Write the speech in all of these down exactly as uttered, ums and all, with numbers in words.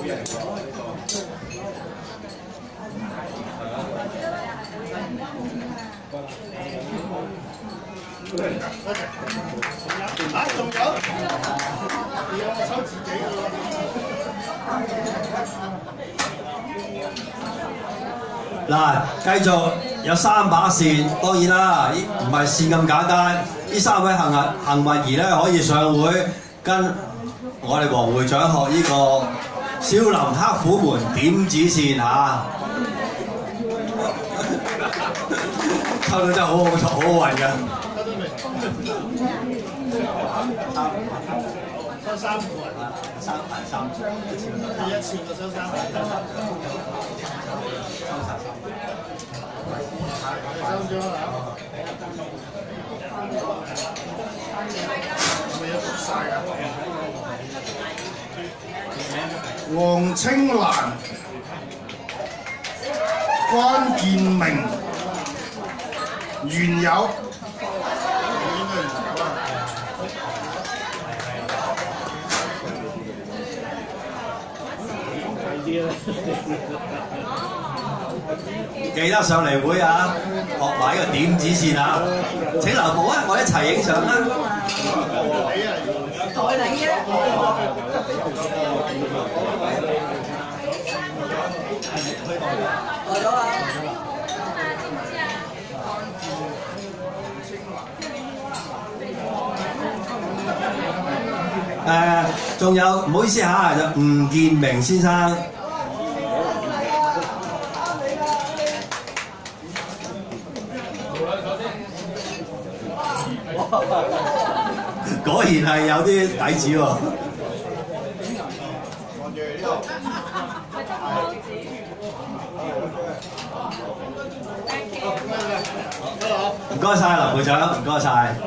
啊，仲有，要我收自己嘅喎。 嗱，繼續有三把扇，當然啦，唔係扇咁簡單。呢三位幸運幸運兒咧，可以上會跟我哋黃會長學呢個少林黑虎門點指扇嚇。抽到真係好好彩，好好運㗎。 收三個人， 三排三張， 第一次我收三個人，收晒三個，收咗啦。咪有讀晒㗎？黃青蘭、關建明、原有。應該原有啊。 記得上嚟會啊，學埋呢個點指線啊！請留步啊，我一齊影相啦！ 代理啊！來咗啦！ 誒，仲有唔好意思嚇，就吳建明先生。果然係有啲底子喎。唔該晒林會長，唔該晒。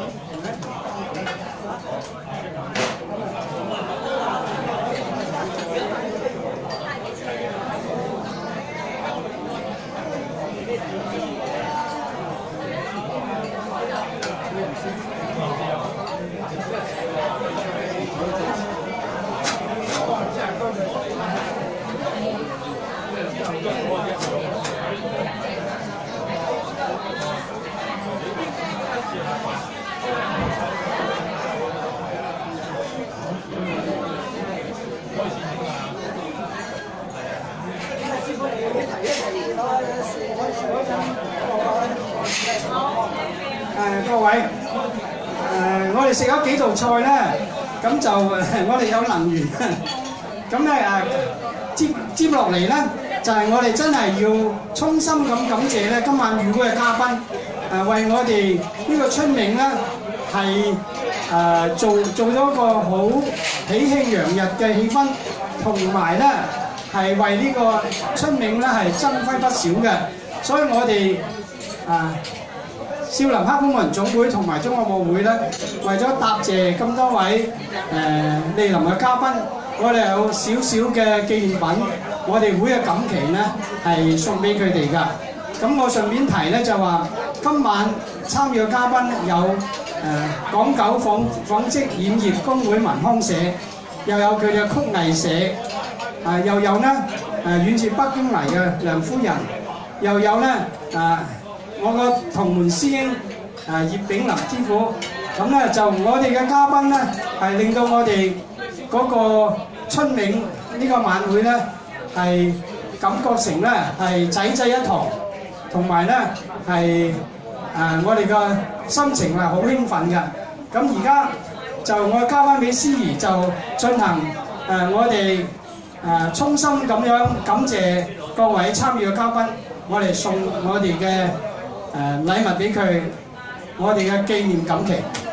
誒各位，誒、呃、我哋食咗幾道菜咧，咁就誒我哋有能源，咁咧誒接接落嚟咧，就係、是、我哋真係要衷心咁感謝咧今晚與會嘅嘉賓，誒、呃、為我哋呢個春茗咧係誒做做咗個好喜慶洋溢嘅氣氛，同埋咧係為呢個春茗咧係增輝不少嘅，所以我哋啊〜、呃少林黑虎門總會同埋中國舞會咧，為咗答謝咁多位誒蒞臨嘅嘉賓，我哋有少少嘅紀念品，我哋會嘅錦旗咧係送俾佢哋㗎。咁我順便提咧就話，今晚參與嘅嘉賓有誒、呃、港九紡紡織染業工會文康社，又有佢哋嘅曲藝社，啊、呃、又有咧誒遠自北京嚟嘅梁夫人，又有咧啊。呃我個同門師兄啊葉炳林師傅，咁咧就我哋嘅嘉賓咧係令到我哋嗰個春茗呢個晚會咧係感覺成咧係濟濟一堂，同埋咧係誒我哋個心情係好興奮嘅。咁而家就我交翻俾司儀就進行誒我哋誒衷心咁樣感謝各位參與嘅嘉賓，我哋送我哋嘅。誒禮物俾佢，我哋嘅紀念錦旗。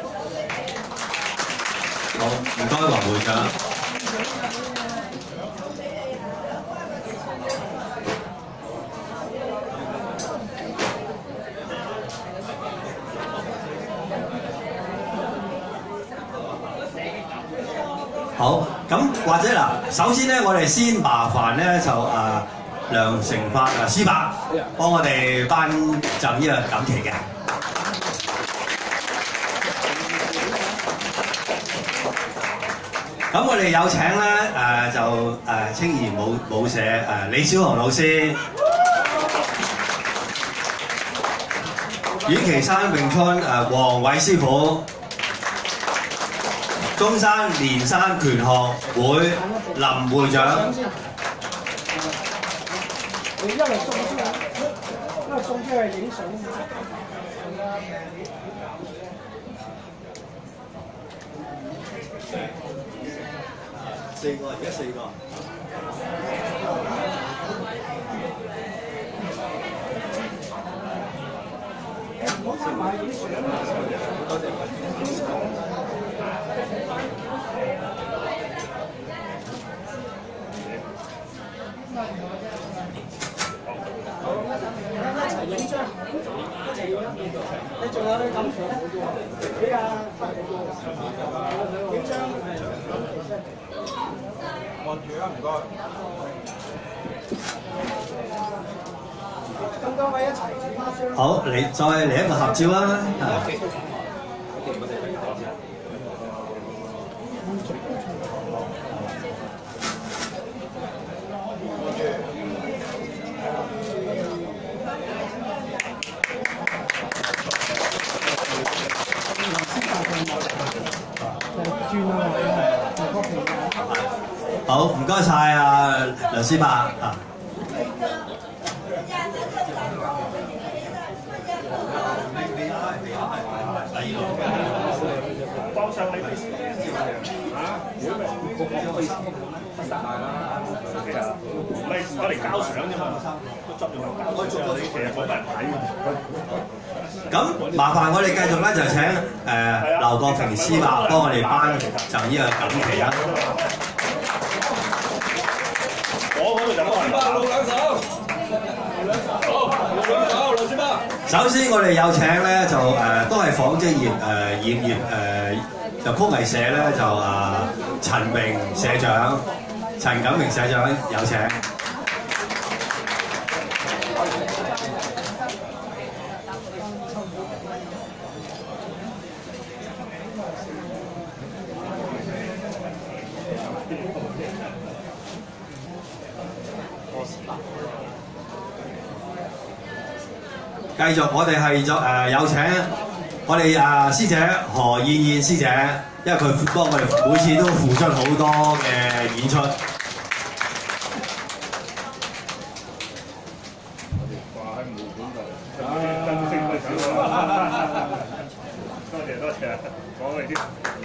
好，唔該黃會長。好，咁或者嗱，首先咧，我哋先麻煩咧就誒。呃梁成發啊，師伯幫我哋頒贈呢個錦旗嘅。 咁我哋有請咧誒、呃、就誒、呃、青兒舞舞社誒、呃、李小紅老師，阮岐山詠春誒黃偉師傅，中山連山拳學會林會長。 你一路送出嚟，一路送出去影相。 四個，而家四個。 唔好參埋影相啊！多謝。一齊影張，一齊影。你仲有啲感想？俾阿影張。望住啊，唔該。咁多位一齊影張。 好，你再嚟一個合照啦。好，唔該晒啊，梁思伯啊。 幫上你啲嚇，如果唔係得啦，唔係我嚟交相啫嘛，都執用嚟交相，你其實冇乜人睇嘅。 咁麻煩我哋繼續咧，就請誒、呃、劉國平師伯幫我哋頒就呢個錦旗啦。 我嗰度就冇人攞兩手，好，兩手，劉師伯。 首先我哋有請咧就誒、呃、都係紡織業誒染業誒就曲藝社咧就啊、呃、陳明社長陳錦明社長有請。繼續，我哋係咗誒有請我哋啊師姐何燕燕師姐，因為佢幫我哋每次都付出好多嘅演出。 掛喺門館度，真正嘅想講，多謝多謝，講嚟啲。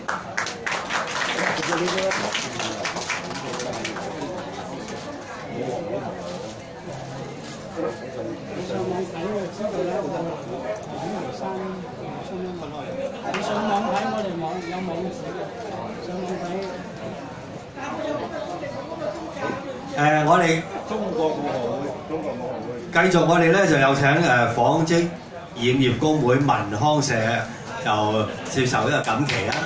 上網睇就知道咧，我喺眉山出咗問題。你上網睇我哋網有網址嘅，上網睇。 誒，我哋中國舞學會，中國舞學會。 繼續，我哋咧就有請誒紡織染業工會文康社就接受呢個錦旗啦。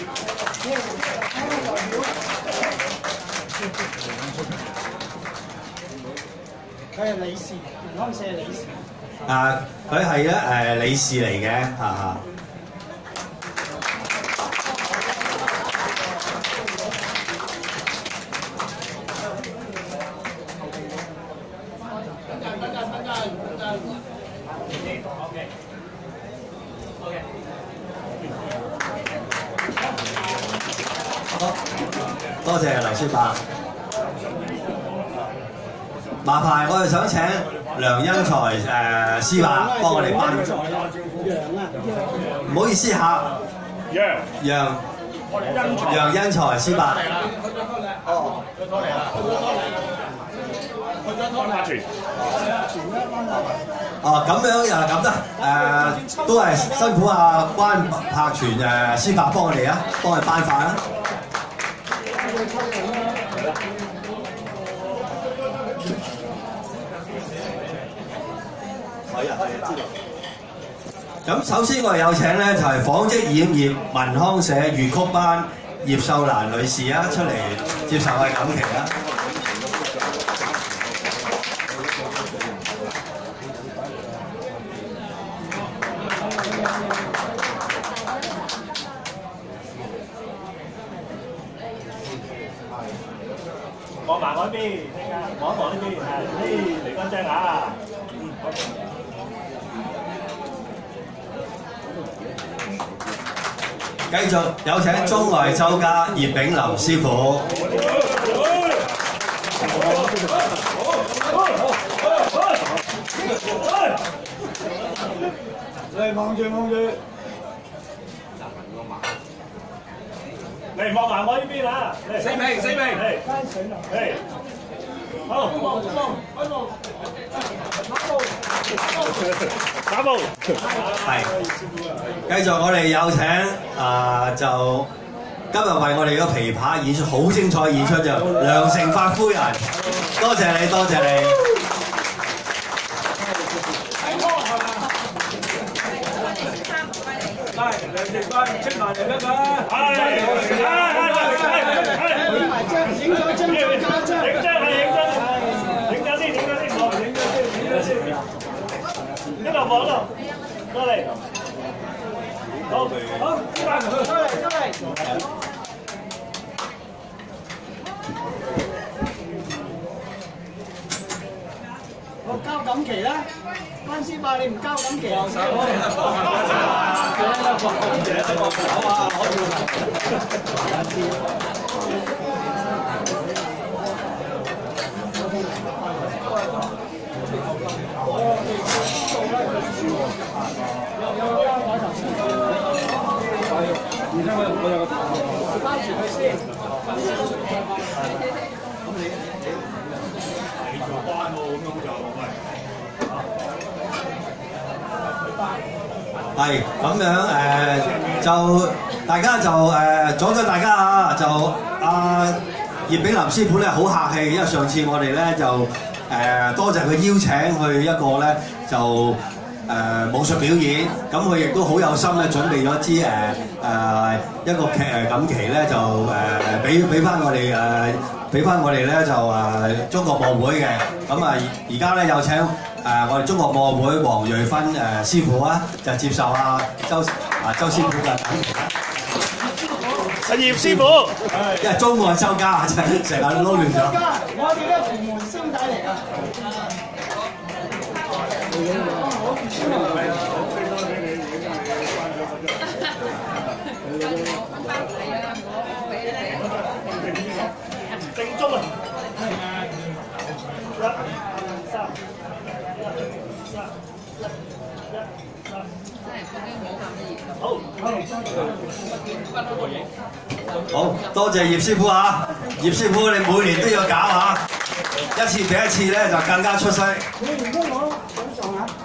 佢係理事，文康社理事。 啊，佢係咧誒理事嚟嘅嚇。多謝劉師伯。麻煩我哋想請梁恩財誒師伯幫我哋頒。唔好意思嚇，楊楊楊恩財師伯。 哦，佢拖嚟啦，佢咗拖拍傳。 哦，咁樣又咁得誒，都係辛苦阿關柏全誒師伯幫我哋啊，幫我哋頒發啦。係啊，係啊，知道。咁首先我哋有請咧，就係紡織染業文康社粵曲班葉秀蘭女士啊，出嚟接受我哋錦旗啊。 望一望呢邊，係，誒嚟乾淨啊！嗯，好。 繼續有請中外周家葉炳林師傅。 嚟望住望住，嚟望埋我呢邊啊！嚟四平四平，係係，好，望望開幕，打步， 係，繼續我哋有請啊、呃、就今日為我哋個琵琶演出好精彩演出就梁成發夫人，多謝你多謝你。 係梁成發出埋嚟啦嘛，係係係係，影埋張影咗張再加張，影張係影張，影張先影張先，我影張先影張先，一路望一路，過嚟，好好，出嚟出嚟出嚟。 我交錦旗啦，關師伯你唔交錦旗。放手，放手啊！可以。而家我我有個包住佢先。咁你你做關喎，咁樣就喂。 係咁樣誒、呃，就大家就誒、呃、阻咗大家啊！就阿葉炳林師傅咧好客氣，因為上次我哋咧就誒、呃、多謝佢邀請去一個咧就誒、呃、武術表演，咁佢亦都好有心咧準備咗支誒誒一個劇誒錦旗咧就誒俾俾翻我哋誒俾翻我哋咧就誒、呃、中國舞會嘅，咁啊而家咧有請。誒、呃，我哋中國舞會黃瑞芬誒、呃、師傅啊，就接受啊周啊周師傅嘅錦旗啦。 阿葉師傅， 因為中外周家真係成日撈亂咗。 我哋咧同門師弟嚟啊！ 正宗啊！一、三。 好多謝葉師傅啊！葉師傅你每年都要搞下，一次比一次咧就更加出色。 你唔該我想上下。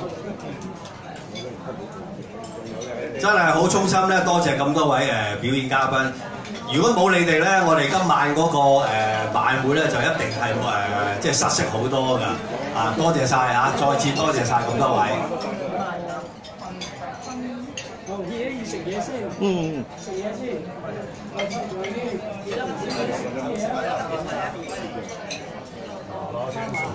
真係好衷心咧，多謝咁多位誒表演嘉賓。如果冇你哋咧，我哋今晚嗰、那個誒、呃、晚會咧就一定係誒、呃、即係失色好多㗎。啊，多謝晒啊！再次多謝晒咁多位。 我唔知要食嘢先。 嗯。 食嘢先。我